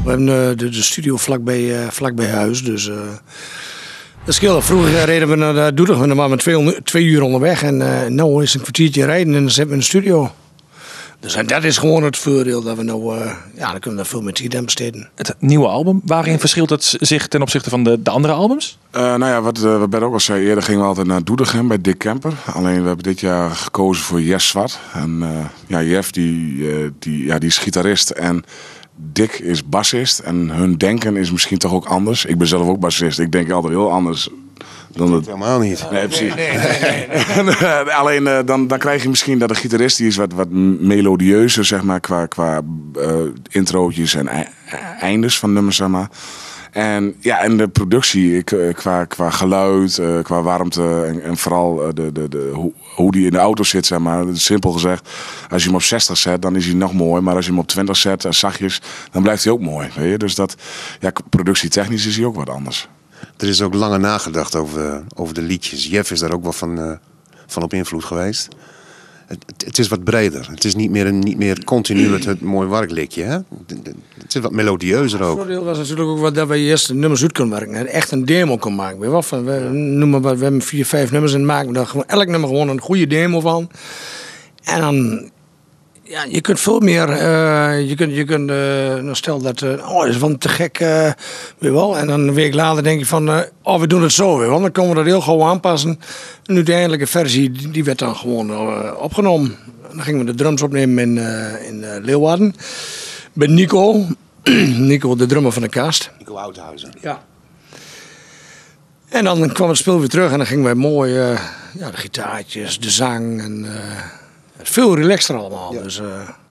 We hebben de studio vlakbij huis, dus dat scheelde. Vroeger reden we naar Doetinchem, dan waren we 2 uur onderweg en nu is het een kwartiertje rijden en dan zitten we in de studio. Dus en dat is gewoon het voordeel dat we nou, dan kunnen we veel meer tijd aan besteden. Het nieuwe album, waarin verschilt het zich ten opzichte van de andere albums? Wat Bert ook al zei, eerder gingen we altijd naar Doetinchem bij Dick Kemper. Alleen we hebben dit jaar gekozen voor Jeff Zwart. En Jeff die is gitarist en Dick is bassist. En hun denken is misschien toch ook anders. Ik ben zelf ook bassist, ik denk altijd heel anders. Dan het helemaal niet. Nee, precies. Nee. Alleen dan krijg je misschien dat de gitarist die is wat melodieuzer, zeg maar, qua introotjes en eindes van nummers, zeg maar. En de productie, qua geluid, qua warmte en vooral hoe die in de auto zit, zeg maar. Simpel gezegd, als je hem op 60 zet, dan is hij nog mooi. Maar als je hem op 20 zet, zachtjes, dan blijft hij ook mooi. Weet je? Dus productietechnisch is hij ook wat anders. Er is ook langer nagedacht over de liedjes. Jeff is daar ook wel van op invloed geweest. Het is wat breder. Het is niet meer continu het mooi werklikje. Hè? Het is wat melodieuzer ook. Het voordeel was natuurlijk ook wat dat we eerst nummers uit kunnen werken. Echt een demo kunnen maken. We hebben 4, 5 nummers en maken we daar gewoon elk nummer gewoon een goede demo van. En dan... Ja, je kunt veel meer. Stel dat. Dat is wel te gek. Weer wel. En dan een week later denk je van. We doen het zo weer. Want dan kunnen we dat heel gauw aanpassen. En uiteindelijke versie die werd dan gewoon opgenomen. Dan gingen we de drums opnemen in Leeuwarden. Bij Nico. Nico, de drummer van de Kast. Nico Oudhuizen. Ja. En dan kwam het speel weer terug. En dan gingen wij mooi. De gitaartjes, de zang en. Veel relaxter allemaal. Ja. Dus,